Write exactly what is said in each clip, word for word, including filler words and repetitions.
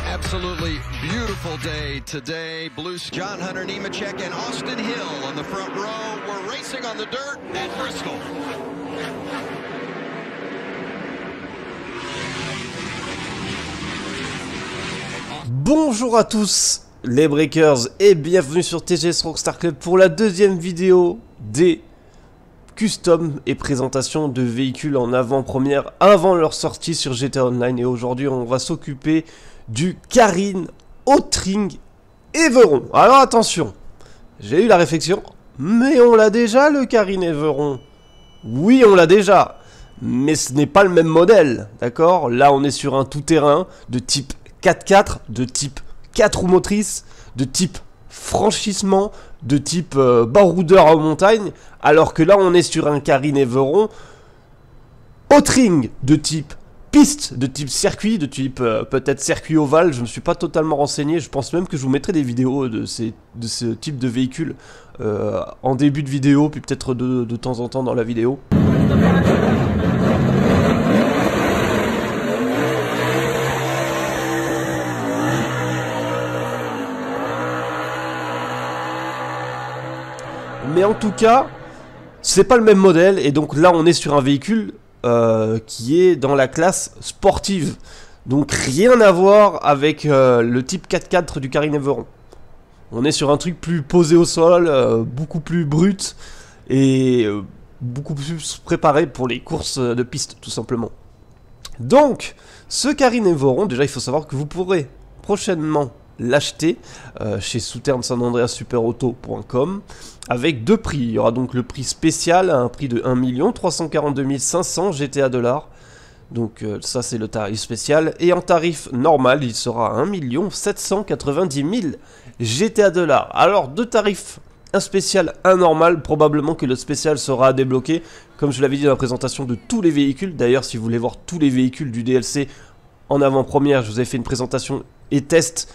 Absolutely beautiful day today. Blue John Hunter Nemechek and Austin Hill on the front row. We're racing on the dirt at Bristol. Bonjour à tous les Breakers et bienvenue sur T G S Rockstar Club pour la deuxième vidéo des custom et présentation de véhicules en avant-première avant leur sortie sur G T A Online. Et aujourd'hui on va s'occuper du Karin Ottring Everon. Alors attention, j'ai eu la réflexion, mais on l'a déjà le Karin Everon. Oui, on l'a déjà, mais ce n'est pas le même modèle, d'accord? Là on est sur un tout-terrain de type quatre quatre, de type quatre roues motrices, de type franchissement, de type euh, baroudeur en montagne, alors que là on est sur un Karin Everon Ottring de type piste, de type circuit, de type euh, peut-être circuit ovale. Je me suis pas totalement renseigné, je pense même que je vous mettrai des vidéos de, ces, de ce type de véhicule euh, en début de vidéo, puis peut-être de, de temps en temps dans la vidéo. Mais en tout cas, c'est pas le même modèle, et donc là on est sur un véhicule euh, qui est dans la classe sportive. Donc rien à voir avec euh, le type quatre quatre du Karin Everon. On est sur un truc plus posé au sol, euh, beaucoup plus brut, et euh, beaucoup plus préparé pour les courses de piste, tout simplement. Donc, ce Karin Everon, déjà il faut savoir que vous pourrez prochainement l'acheter euh, chez Souterrain San Andreas Super Auto point com avec deux prix. Il y aura donc le prix spécial à un prix de un million trois cent quarante-deux mille cinq cents G T A dollars. Donc euh, ça c'est le tarif spécial. Et en tarif normal, il sera à un million sept cent quatre-vingt-dix mille G T A dollars. Alors deux tarifs, un spécial, un normal. Probablement que le spécial sera débloqué, comme je l'avais dit dans la présentation de tous les véhicules. D'ailleurs, si vous voulez voir tous les véhicules du D L C en avant-première, je vous ai fait une présentation et test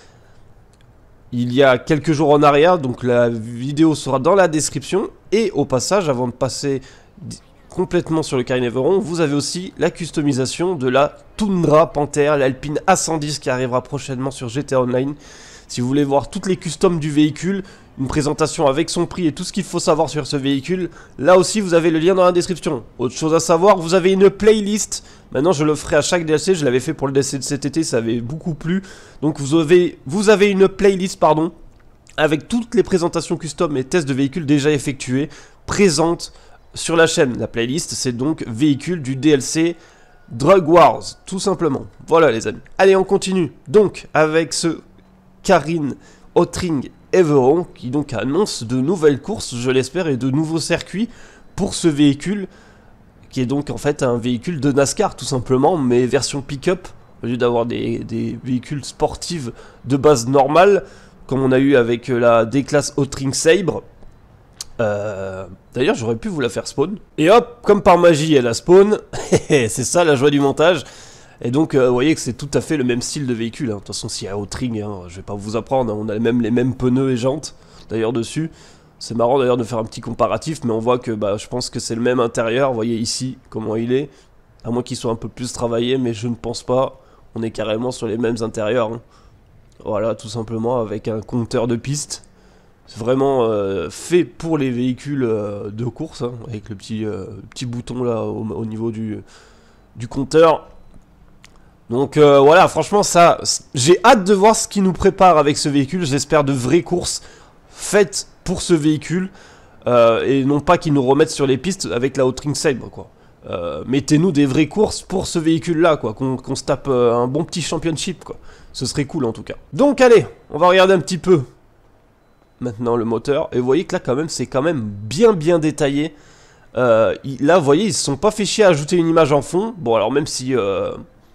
il y a quelques jours en arrière, donc la vidéo sera dans la description. Et au passage, avant de passer complètement sur le Karin Everon, vous avez aussi la customisation de la Tundra Panther, l'Alpine A cent dix qui arrivera prochainement sur G T A Online. Si vous voulez voir toutes les customs du véhicule, une présentation avec son prix et tout ce qu'il faut savoir sur ce véhicule, là aussi vous avez le lien dans la description. Autre chose à savoir, vous avez une playlist. Maintenant je le ferai à chaque D L C, je l'avais fait pour le D L C de cet été, ça avait beaucoup plu. Donc vous avez, vous avez une playlist, pardon, avec toutes les présentations custom et tests de véhicules déjà effectués, présentes sur la chaîne. La playlist c'est donc véhicules du D L C Drug Wars, tout simplement. Voilà les amis. Allez, on continue donc avec ce Karin Ottring Everon qui donc annonce de nouvelles courses, je l'espère, et de nouveaux circuits pour ce véhicule qui est donc en fait un véhicule de NASCAR tout simplement, mais version pick-up au lieu d'avoir des, des véhicules sportifs de base normale comme on a eu avec la D-Class Ottring Sabre. Euh, D'ailleurs j'aurais pu vous la faire spawn. Et hop, comme par magie elle a spawn. C'est ça la joie du montage. Et donc euh, vous voyez que c'est tout à fait le même style de véhicule, hein. De toute façon s'il y a Ottring, hein, je vais pas vous apprendre, hein, on a même les mêmes pneus et jantes d'ailleurs dessus. C'est marrant d'ailleurs de faire un petit comparatif, mais on voit que bah, je pense que c'est le même intérieur. Vous voyez ici comment il est, à moins qu'il soit un peu plus travaillé, mais je ne pense pas. On est carrément sur les mêmes intérieurs, hein. Voilà, tout simplement avec un compteur de piste. C'est vraiment euh, fait pour les véhicules euh, de course, hein, avec le petit, euh, petit bouton là au, au niveau du, du compteur. Donc euh, voilà, franchement ça, j'ai hâte de voir ce qui nous prépare avec ce véhicule. J'espère de vraies courses faites pour ce véhicule euh, et non pas qu'ils nous remettent sur les pistes avec la Ottring Sabre quoi. Euh, Mettez-nous des vraies courses pour ce véhicule là quoi, qu'on qu'on se tape euh, un bon petit championship quoi. Ce serait cool en tout cas. Donc allez, on va regarder un petit peu maintenant le moteur. Et vous voyez que là quand même c'est quand même bien bien détaillé. euh, il, Là vous voyez ils se sont pas fait chier à ajouter une image en fond. Bon alors même si... Euh,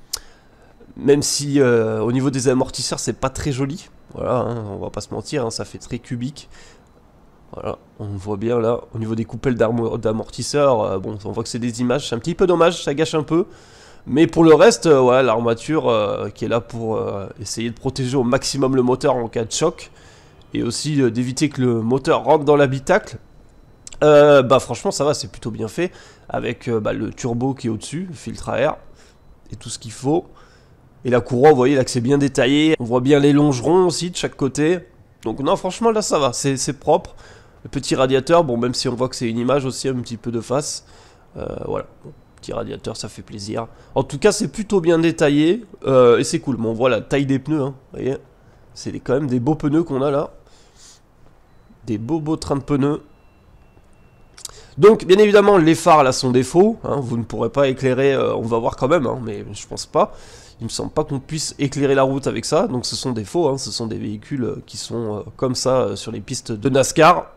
Même si euh, au niveau des amortisseurs c'est pas très joli, voilà, hein, on va pas se mentir, hein, ça fait très cubique. Voilà, on voit bien là, au niveau des coupelles d'amortisseurs, euh, bon, on voit que c'est des images, c'est un petit peu dommage, ça gâche un peu. Mais pour le reste, euh, voilà, l'armature euh, qui est là pour euh, essayer de protéger au maximum le moteur en cas de choc. Et aussi euh, d'éviter que le moteur rentre dans l'habitacle. Euh, bah franchement ça va, c'est plutôt bien fait. Avec euh, bah, le turbo qui est au-dessus, le filtre à air et tout ce qu'il faut. Et la courroie, vous voyez là que c'est bien détaillé. On voit bien les longerons aussi de chaque côté. Donc non, franchement là ça va, c'est propre. Le petit radiateur, bon même si on voit que c'est une image aussi un petit peu de face. Euh, voilà, bon, petit radiateur, ça fait plaisir. En tout cas c'est plutôt bien détaillé. Euh, et c'est cool, bon voilà, taille des pneus, hein, vous voyez. C'est quand même des beaux pneus qu'on a là. Des beaux beaux trains de pneus. Donc bien évidemment les phares là sont des faux, hein, vous ne pourrez pas éclairer, euh, on va voir quand même, hein, mais je pense pas. Il me semble pas qu'on puisse éclairer la route avec ça, donc ce sont des faux, hein, ce sont des véhicules euh, qui sont euh, comme ça euh, sur les pistes de NASCAR.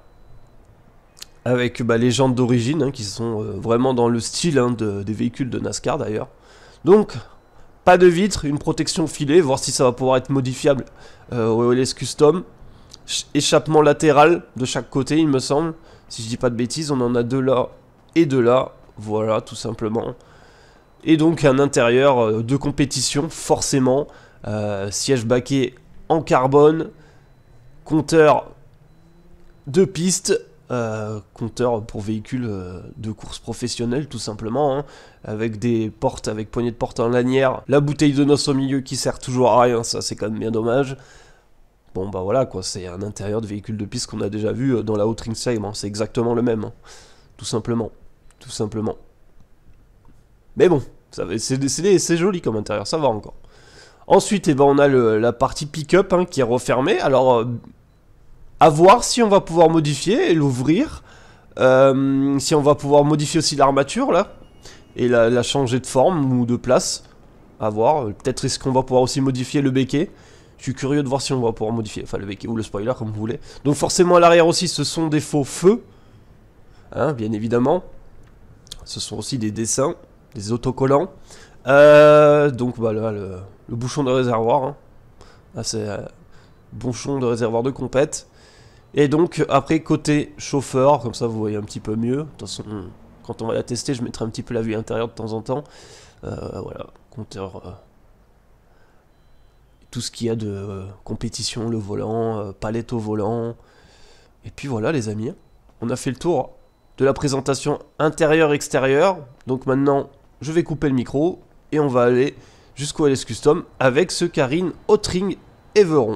Avec bah, les jantes d'origine, hein, qui sont euh, vraiment dans le style hein, de, des véhicules de NASCAR d'ailleurs. Donc, pas de vitre, une protection filée, voir si ça va pouvoir être modifiable euh, au O L S Custom. Échappement latéral de chaque côté, il me semble. Si je dis pas de bêtises, on en a deux là et deux là. Voilà, tout simplement. Et donc un intérieur euh, de compétition, forcément. Euh, siège baquet en carbone. Compteur de piste. Euh, compteur pour véhicules euh, de course professionnelle, tout simplement. Hein, avec des portes, avec poignées de porte en lanière. La bouteille de noces au milieu qui sert toujours à rien, ça c'est quand même bien dommage. Bon bah voilà quoi, c'est un intérieur de véhicule de piste qu'on a déjà vu dans la Haute Ringside, hein. C'est exactement le même, hein. Tout simplement, tout simplement. Mais bon, c'est joli comme intérieur, ça va encore. Ensuite, eh ben, on a le, la partie pick-up hein, qui est refermée, alors euh, à voir si on va pouvoir modifier et l'ouvrir, euh, si on va pouvoir modifier aussi l'armature là, et la, la changer de forme ou de place, à voir, peut-être est-ce qu'on va pouvoir aussi modifier le béquet. Je suis curieux de voir si on va pouvoir modifier, enfin le béquet ou le spoiler comme vous voulez. Donc forcément à l'arrière aussi ce sont des faux feux, hein, bien évidemment. Ce sont aussi des dessins, des autocollants. Euh, donc bah là le, le bouchon de réservoir, hein. Là c'est euh, bouchon de réservoir de compète. Et donc après côté chauffeur, comme ça vous voyez un petit peu mieux. De toute façon quand on va la tester je mettrai un petit peu la vue intérieure de temps en temps. Euh, voilà, compteur... Euh, tout ce qu'il y a de euh, compétition, le volant, euh, palette au volant. Et puis voilà les amis, on a fait le tour de la présentation intérieure-extérieure. Donc maintenant, je vais couper le micro et on va aller jusqu'au L S Custom avec ce Carine Hautring Everon.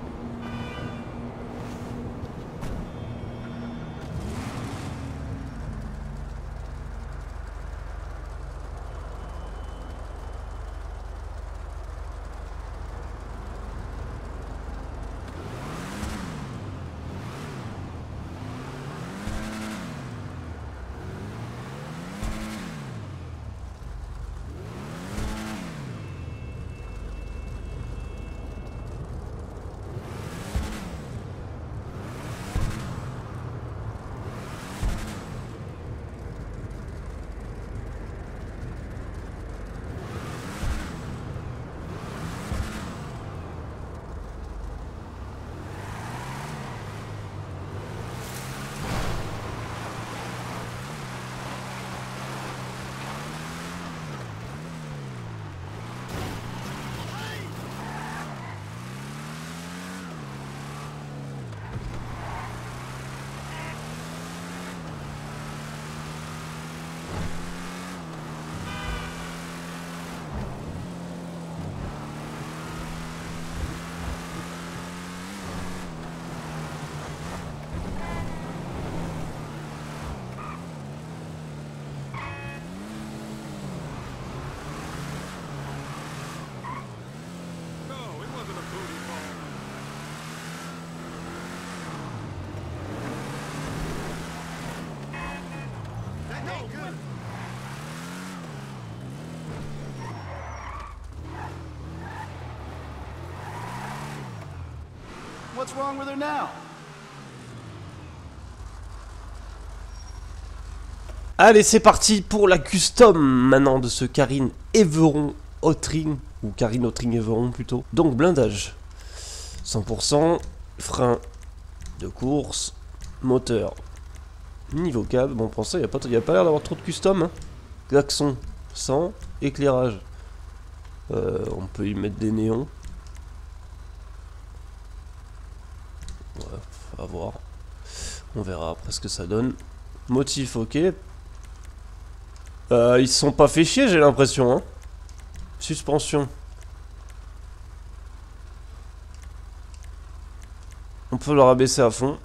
What's wrong with her now? Allez, c'est parti pour la custom maintenant de ce Carine Everon Hautring, ou Carine Hautring Everon plutôt. Donc blindage cent pour cent, frein de course, moteur niveau cab. Bon, pour ça, il n'y a pas, y a pas l'air d'avoir trop de custom. Hein. Klaxon cent, éclairage. Euh, on peut y mettre des néons. Ouais, à voir. On verra après ce que ça donne. Motif, ok. Euh, ils se sont pas fait chier, j'ai l'impression. Hein. Suspension. On peut le rabaisser à fond.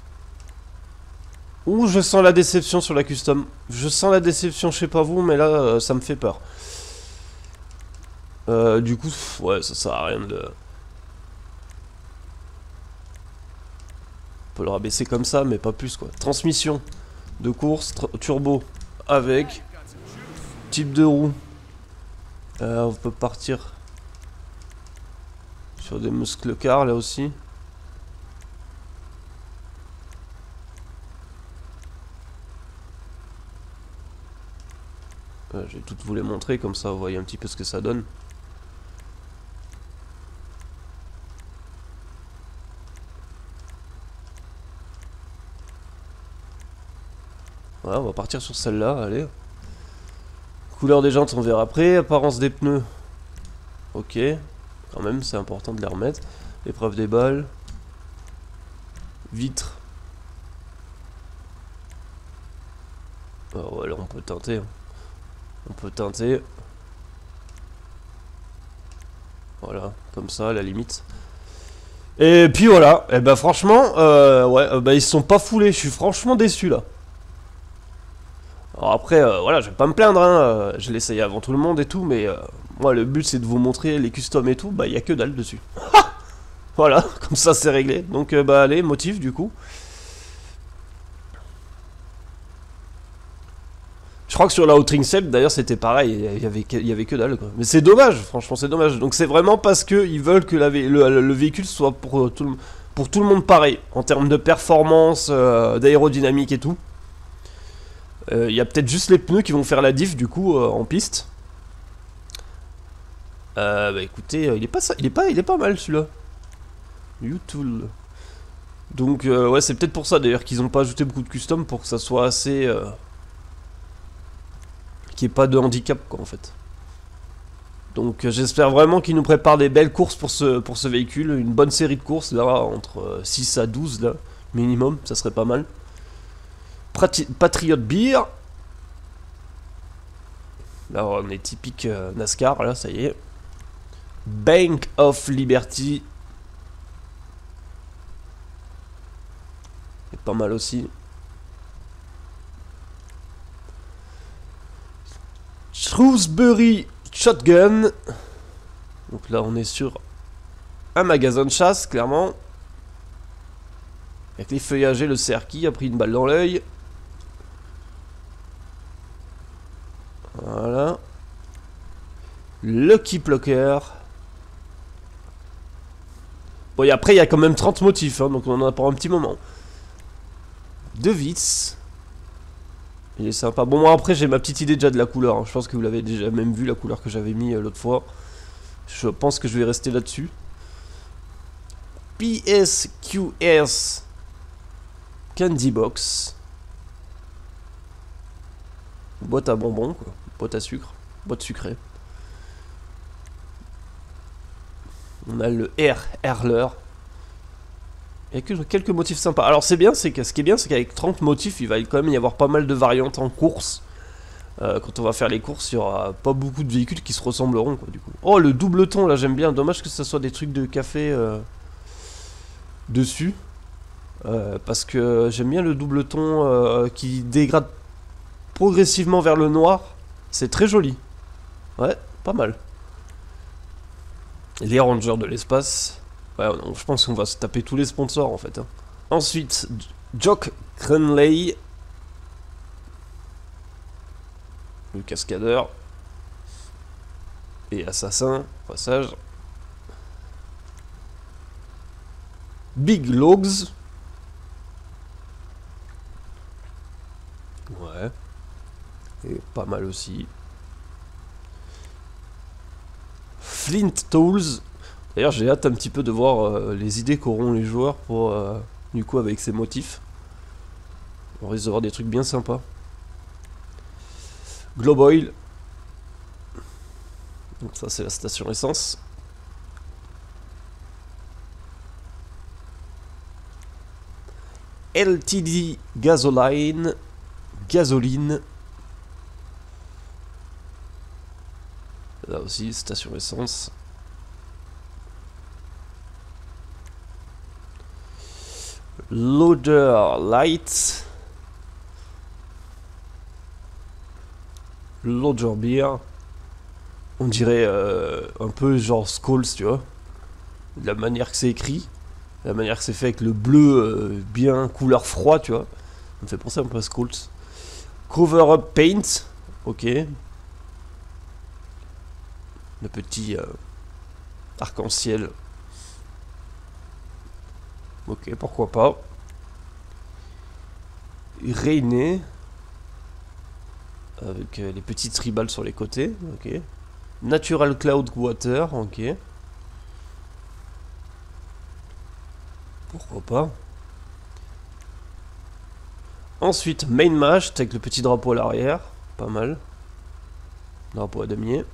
Ouh, je sens la déception sur la custom. Je sens la déception, je sais pas vous, mais là, euh, ça me fait peur. Euh, du coup, ouais, ça sert à rien de... On peut le rabaisser comme ça, mais pas plus, quoi. Transmission de course, turbo avec. Type de roue. Euh, on peut partir sur des muscles car, là aussi. Euh, je vais toutes vous les montrer, comme ça vous voyez un petit peu ce que ça donne. Voilà, on va partir sur celle-là, allez. Couleur des jantes, on verra après. Apparence des pneus. Ok, quand même, c'est important de les remettre. Épreuve des balles. Vitres. Oh, voilà, on peut teinter. On peut teinter. Voilà, comme ça, à la limite. Et puis voilà, et ben franchement, euh, ouais, euh, bah, ils se sont pas foulés. Je suis franchement déçu là. Alors après, euh, voilà, je vais pas me plaindre, hein, euh, je l'ai essayé avant tout le monde et tout, mais euh, moi le but c'est de vous montrer les customs et tout, bah il y a que dalle dessus. Voilà, comme ça c'est réglé. Donc euh, bah allez, motif du coup. Je crois que sur la Outrink Seb d'ailleurs c'était pareil, il y avait que, il y avait que dalle quoi. Mais c'est dommage, franchement c'est dommage. Donc c'est vraiment parce que ils veulent que la vé le, le véhicule soit pour tout, le, pour tout le monde pareil, en termes de performance, euh, d'aérodynamique et tout. Il euh, y a peut-être juste les pneus qui vont faire la diff du coup euh, en piste. Euh, bah écoutez, euh, il est pas ça, il est pas, il est pas mal celui-là. U-Tool. Donc euh, ouais, c'est peut-être pour ça d'ailleurs qu'ils ont pas ajouté beaucoup de custom pour que ça soit assez, euh, qu'il n'y ait pas de handicap quoi en fait. Donc euh, j'espère vraiment qu'ils nous préparent des belles courses pour ce, pour ce véhicule, une bonne série de courses là entre euh, six à douze là minimum, ça serait pas mal. Patriot Beer. Là on est typique euh, NASCAR, là ça y est. Bank of Liberty. C'est pas mal aussi. Shrewsbury Shotgun. Donc là on est sur un magasin de chasse clairement. Avec les feuillages et le cerf qui a pris une balle dans l'œil. Voilà. Lucky Plucker. Bon, et après, il y a quand même trente motifs, hein, donc on en a pour un petit moment. De vis. Il est sympa. Bon, moi, après, j'ai ma petite idée déjà de la couleur. Hein. Je pense que vous l'avez déjà même vu, la couleur que j'avais mis euh, l'autre fois. Je pense que je vais rester là-dessus. P S Q S Candy Box. Boîte à bonbons, quoi. Boîte à sucre. Boîte sucrée. On a le R, Erler. Il y a que quelques motifs sympas. Alors c'est bien, c'est que ce qui est bien, c'est qu'avec trente motifs, il va quand même y avoir pas mal de variantes en course. Euh, quand on va faire les courses, il y aura pas beaucoup de véhicules qui se ressembleront, quoi, du coup. Oh, le double ton, là, j'aime bien. Dommage que ce soit des trucs de café euh, dessus. Euh, parce que j'aime bien le double ton euh, qui dégrade progressivement vers le noir. C'est très joli. Ouais, pas mal. Les Rangers de l'espace. Ouais, donc je pense qu'on va se taper tous les sponsors en fait. Hein. Ensuite, Jock Cranley. Le cascadeur. Et assassin, passage. Big Logs. Ouais. Et pas mal aussi. Flint Tools. D'ailleurs j'ai hâte un petit peu de voir euh, les idées qu'auront les joueurs pour euh, du coup avec ces motifs. On risque d'avoir des trucs bien sympas. Globe Oil. Donc ça c'est la station essence. L T D Gasoline. Gasoline. Là aussi, station essence. Loader light. Loader beer. On dirait euh, un peu genre Skulls, tu vois. De la manière que c'est écrit. De la manière que c'est fait avec le bleu euh, bien couleur froid, tu vois. Ça me fait penser un peu à Skulls. Cover up paint. Ok. Le petit euh, arc-en-ciel. Ok, pourquoi pas. Rainer. Avec euh, les petites tribales sur les côtés. Ok. Natural Cloud Water. Ok. Pourquoi pas. Ensuite, Main Mast avec le petit drapeau à l'arrière. Pas mal. Drapeau à damier.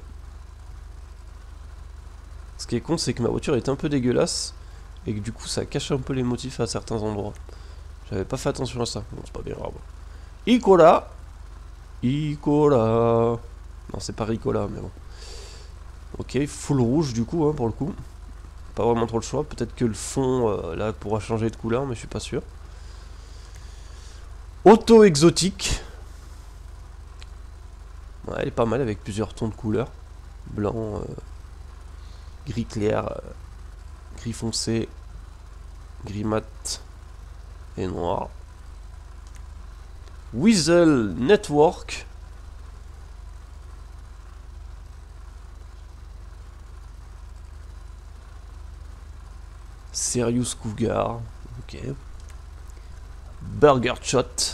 Ce qui est con, c'est que ma voiture est un peu dégueulasse et que du coup ça cache un peu les motifs à certains endroits. J'avais pas fait attention à ça. Bon, c'est pas bien grave. Icola. Icola. Non, c'est pas Ricola, mais bon. Ok, full rouge du coup, hein, pour le coup. Pas vraiment trop le choix. Peut-être que le fond euh, là pourra changer de couleur, mais je suis pas sûr. Auto exotique. Ouais, elle est pas mal avec plusieurs tons de couleurs. Blanc. Euh... Gris clair, euh, gris foncé, gris mat et noir. Weasel Network. Serious Cougar. Ok. Burger Shot.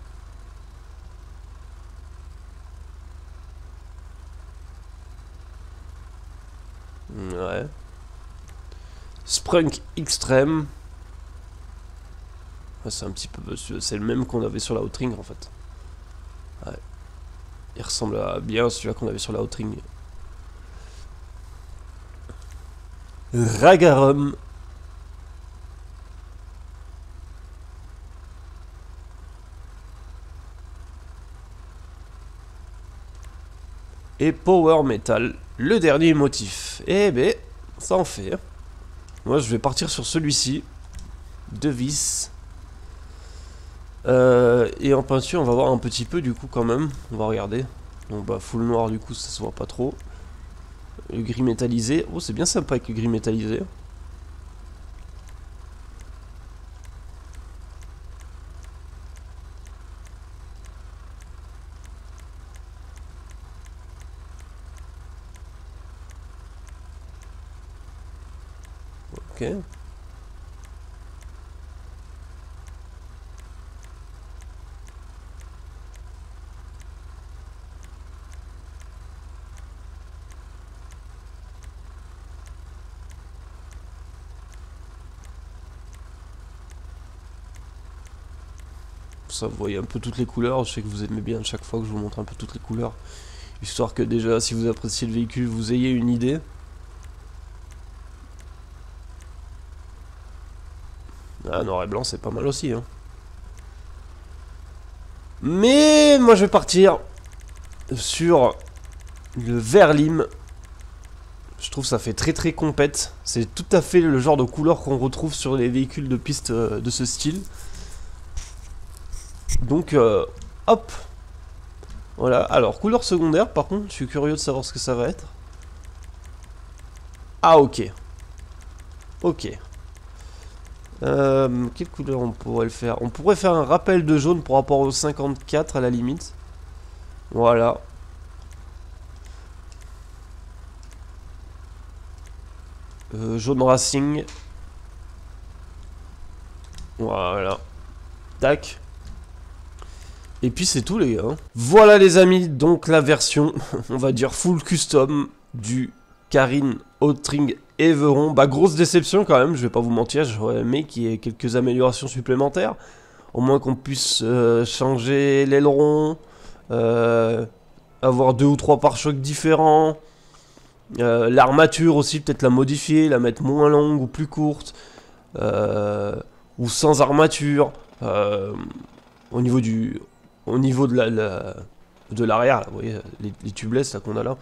Ouais. Sprunk Extreme. Ouais, c'est un petit peu... C'est le même qu'on avait sur la Outring en fait. Ouais. Il ressemble à bien celui-là qu'on avait sur la Outring. Ragarum. Et Power Metal, le dernier motif. Eh ben, ça en fait. Moi, je vais partir sur celui-ci. De vis. Euh, et en peinture, on va voir un petit peu du coup quand même. On va regarder. Donc bah, full noir du coup, ça se voit pas trop. Le gris métallisé. Oh, c'est bien sympa avec le gris métallisé. Ok. Ça, vous voyez un peu toutes les couleurs. Je sais que vous aimez bien à chaque fois que je vous montre un peu toutes les couleurs. Histoire que déjà, si vous appréciez le véhicule, vous ayez une idée. Ah, noir et blanc, c'est pas mal aussi. Hein. Mais moi, je vais partir sur le vert lime. Je trouve que ça fait très très compète. C'est tout à fait le genre de couleur qu'on retrouve sur les véhicules de piste euh, de ce style. Donc, euh, hop. Voilà. Alors, couleur secondaire, par contre, je suis curieux de savoir ce que ça va être. Ah, ok. Ok. Euh, quelle couleur on pourrait le faire? On pourrait faire un rappel de jaune pour rapport au cinquante-quatre à la limite. Voilà. Euh, jaune racing. Voilà. Tac. Et puis c'est tout les gars. Voilà les amis, donc la version, on va dire full custom du Carine Outring Everon. Bah grosse déception quand même, je vais pas vous mentir, j'aurais aimé qu'il y ait quelques améliorations supplémentaires. Au moins qu'on puisse euh, changer l'aileron, euh, avoir deux ou trois pare-chocs différents. Euh, L'armature aussi, peut-être la modifier, la mettre moins longue ou plus courte. Euh, ou sans armature. Euh, au niveau du... Au niveau de la, la de l'arrière, vous voyez, les, les tubeless qu'on a là.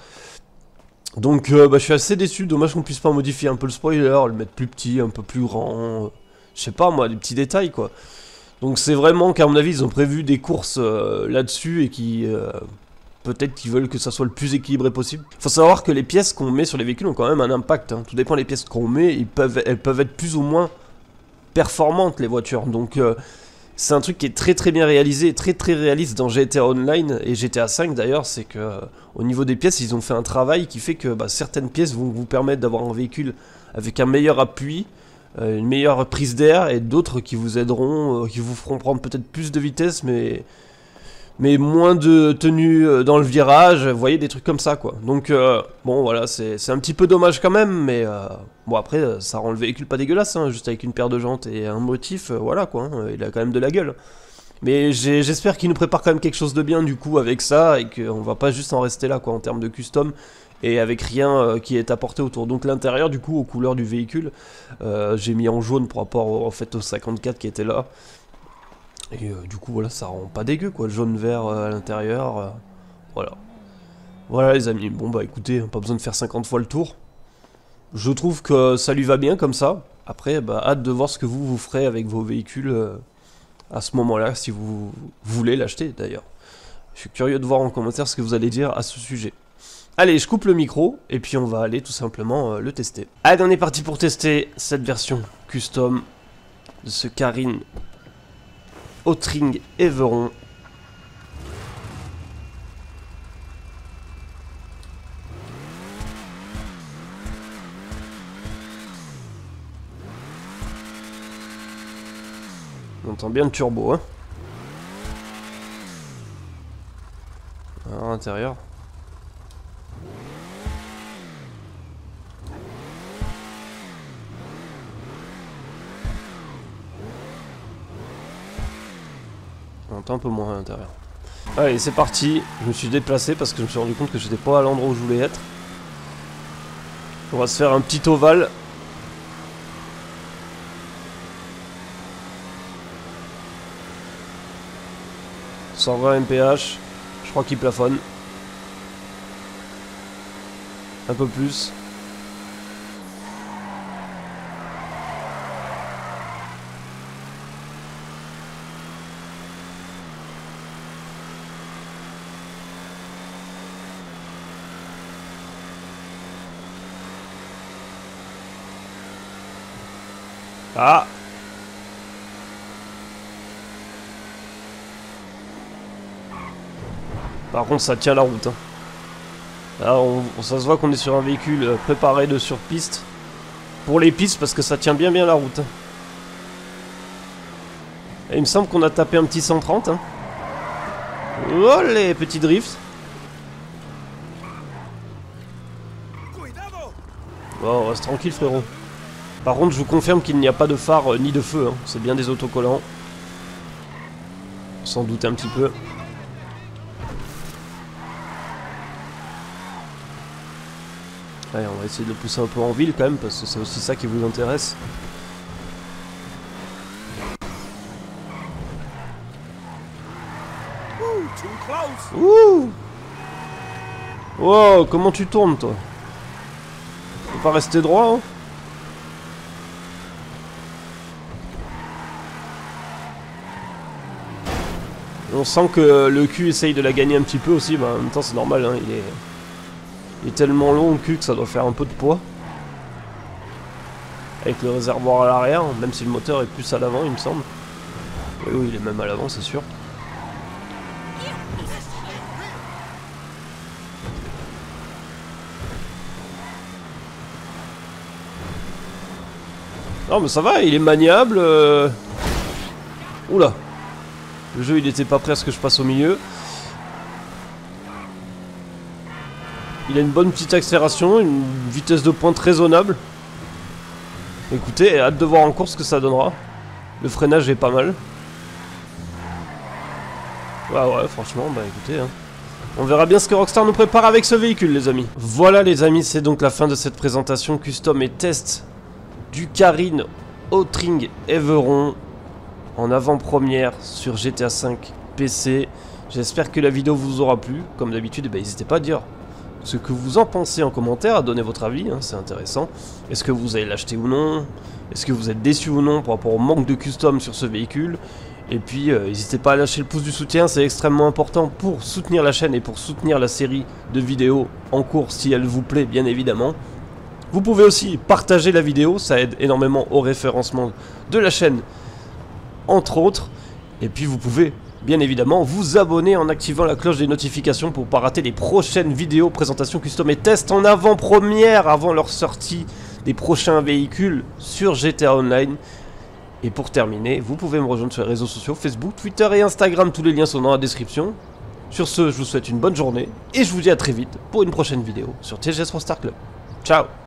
Donc euh, bah, je suis assez déçu, dommage qu'on puisse pas modifier un peu le spoiler, le mettre plus petit, un peu plus grand. je sais pas moi, des petits détails quoi. Donc c'est vraiment qu'à mon avis ils ont prévu des courses euh, là-dessus et qui euh, peut-être qu'ils veulent que ça soit le plus équilibré possible. Faut savoir que les pièces qu'on met sur les véhicules ont quand même un impact, hein. Tout dépend des pièces qu'on met, ils peuvent, elles peuvent être plus ou moins performantes les voitures. Donc euh, c'est un truc qui est très très bien réalisé, très très réaliste dans G T A Online et G T A cinq d'ailleurs, c'est que euh, au niveau des pièces ils ont fait un travail qui fait que bah, certaines pièces vont vous permettre d'avoir un véhicule avec un meilleur appui, euh, une meilleure prise d'air, et d'autres qui vous aideront, euh, qui vous feront prendre peut-être plus de vitesse mais, mais moins de tenue dans le virage, vous voyez, des trucs comme ça quoi. Donc euh, bon voilà, c'est un petit peu dommage quand même, mais euh, bon après ça rend le véhicule pas dégueulasse, hein, juste avec une paire de jantes et un motif, euh, voilà quoi, hein, il a quand même de la gueule. Mais j'espère qu'il nous prépare quand même quelque chose de bien du coup avec ça, et qu'on va pas juste en rester là quoi en termes de custom, et avec rien euh, qui est apporté autour. Donc l'intérieur du coup aux couleurs du véhicule, euh, j'ai mis en jaune par rapport au, en fait, au cinquante-quatre qui était là. Et euh, du coup voilà, ça rend pas dégueu quoi, le jaune vert euh, à l'intérieur, euh, voilà. Voilà les amis, bon bah écoutez, pas besoin de faire cinquante fois le tour. Je trouve que ça lui va bien comme ça. Après, bah hâte de voir ce que vous vous ferez avec vos véhicules euh, à ce moment-là, si vous voulez l'acheter d'ailleurs. Je suis curieux de voir en commentaire ce que vous allez dire à ce sujet. Allez, je coupe le micro, et puis on va aller tout simplement euh, le tester. Allez, on est parti pour tester cette version custom de ce Carine Autring Everon. On entend bien le turbo, hein. À l'intérieur. On entend un peu moins à l'intérieur. Allez, c'est parti. Je me suis déplacé parce que je me suis rendu compte que j'étais pas à l'endroit où je voulais être. On va se faire un petit ovale. cent vingt M P H. Je crois qu'il plafonne. Un peu plus. Ah! Par contre, ça tient la route. Hein. Là, on, ça se voit qu'on est sur un véhicule préparé de sur piste. Pour les pistes, parce que ça tient bien bien la route. Et il me semble qu'on a tapé un petit cent trente. Hein. Oh, les petits drifts. Bon, on reste tranquille, frérot. Par contre, je vous confirme qu'il n'y a pas de phare euh, ni de feu. Hein. C'est bien des autocollants. Sans doute un petit peu. Allez, on va essayer de le pousser un peu en ville quand même, parce que c'est aussi ça qui vous intéresse. Ouh! Wow, comment tu tournes toi? Faut pas rester droit, hein? On sent que le cul essaye de la gagner un petit peu aussi, bah en même temps c'est normal, hein, il est... Il est tellement long le cul que ça doit faire un peu de poids. Avec le réservoir à l'arrière, même si le moteur est plus à l'avant il me semble. Oui, oui, il est même à l'avant, c'est sûr. Non mais ça va, il est maniable. Euh... Oula. Le jeu il était pas prêt à ce que je passe au milieu. Il a une bonne petite accélération, une vitesse de pointe raisonnable. Écoutez, hâte de voir en course ce que ça donnera. Le freinage est pas mal. Ouais ouais, franchement, bah écoutez, hein. On verra bien ce que Rockstar nous prépare avec ce véhicule les amis. Voilà les amis, c'est donc la fin de cette présentation custom et test du Carine Autring Everon en avant-première sur G T A cinq P C. J'espère que la vidéo vous aura plu. Comme d'habitude, bah, n'hésitez pas à dire ce que vous en pensez en commentaire, à donner votre avis, hein, c'est intéressant. Est-ce que vous allez l'acheter ou non? Est-ce que vous êtes déçu ou non par rapport au manque de custom sur ce véhicule? Et puis, euh, n'hésitez pas à lâcher le pouce du soutien, c'est extrêmement important pour soutenir la chaîne et pour soutenir la série de vidéos en cours si elle vous plaît, bien évidemment. Vous pouvez aussi partager la vidéo, ça aide énormément au référencement de la chaîne, entre autres. Et puis, vous pouvez, bien évidemment, vous abonner en activant la cloche des notifications pour ne pas rater les prochaines vidéos, présentations, custom et tests en avant-première avant leur sortie des prochains véhicules sur G T A Online. Et pour terminer, vous pouvez me rejoindre sur les réseaux sociaux, Facebook, Twitter et Instagram, tous les liens sont dans la description. Sur ce, je vous souhaite une bonne journée, et je vous dis à très vite pour une prochaine vidéo sur T G S Rockstar Club. Ciao!